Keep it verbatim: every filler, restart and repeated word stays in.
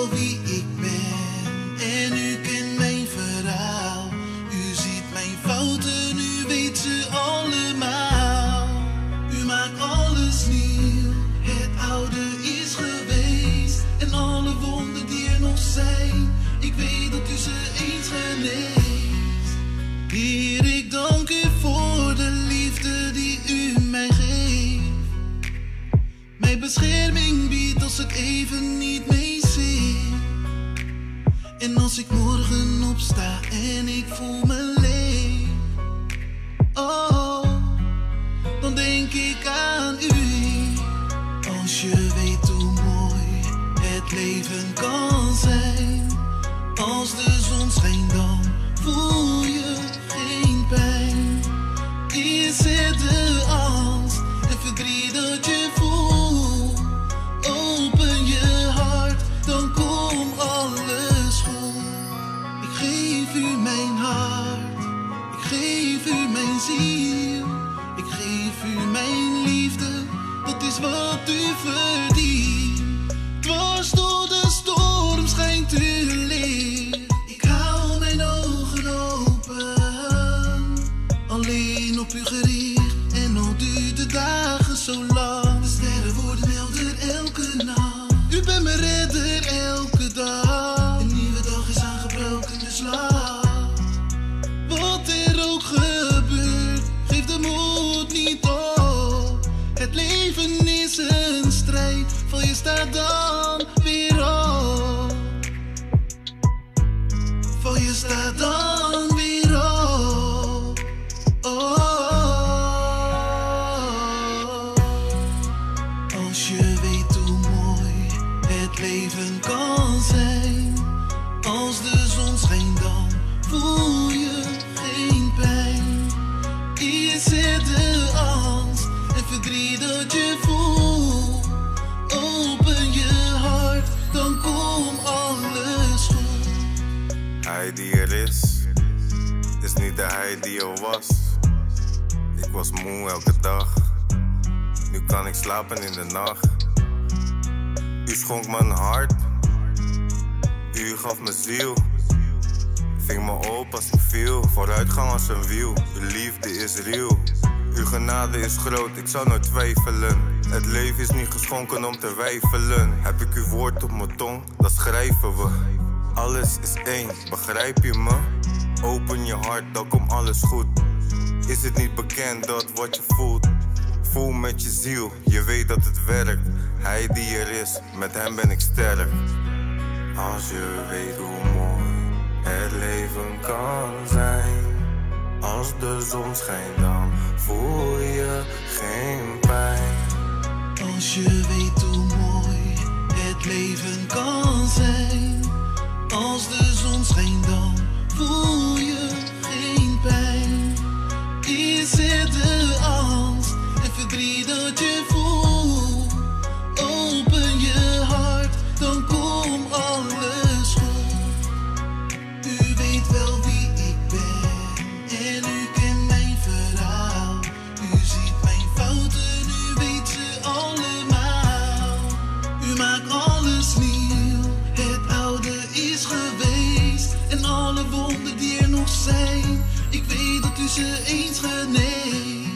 wel wie ik ben en u kent mijn verhaal. U ziet mijn fouten, u weet ze allemaal. U maakt alles nieuw, het oude is geweest. En alle wonden die er nog zijn, ik weet dat u ze eens geneest. Heer, ik dank u voor de liefde die u mij geeft. Mij bescherming biedt als ik even niet mee zit. En als ik morgen opsta en ik voel me leeg, oh, dan denk ik aan u. Als je weet hoe mooi het leven kan zijn. Als de zon schijnt dan voel je geen pijn. Is het de angst en verdriet dat je voelt? Open je hart, dan komt alles goed. Ik geef u mijn hart, ik geef u mijn ziel. Ik geef u mijn liefde, dat is wat u verdient. Dwars door de storm schijnt u licht. Ik hou mijn ogen open, alleen op u gericht. En al duurt de dagen zo lang, de sterren worden helder elke nacht. U bent mijn redder elke dag, een nieuwe dag is aangebroken, dus laat wat er ook gebeurt, geef de moed niet op. Het leven is een strijd, val je staat dan weer op. Val je staat dan weer op. Oh. Als je weet hoe mooi het leven kan zijn. Als de zon schijnt dan voel je geen pijn. Is het de angst en verdriet dat je voelt? Open je hart, dan komt alles goed. Hij die er is, is niet de hij die er was. Ik was moe elke dag, nu kan ik slapen in de nacht. U schonk mijn hart, u gaf me ziel. Ving me op als ik viel, vooruitgang als een wiel. Uw liefde is real, uw genade is groot, ik zou nooit twijfelen. Het leven is niet geschonken om te weifelen. Heb ik uw woord op mijn tong, dan schrijven we. Alles is één, begrijp je me? Open je hart, dan komt alles goed. Is het niet bekend dat wat je voelt? Voel met je ziel, je weet dat het werkt. Hij die er is, met hem ben ik sterk. Als je weet hoe mooi het leven kan zijn. Als de zon schijnt dan voel je geen pijn. Als je weet hoe mooi het leven kan zijn. Als de zon schijnt dan voel je geen pijn. Is het de angst en verdriet dat je voelt? Open je hart, dan komt alles goed. U weet wel wie ik ben en u kent mijn verhaal. U ziet mijn fouten, u weet ze allemaal. U maakt alles nieuw, het oude is geweest. En alle wonden die er nog zijn, ik weet dat u ze eens geneest.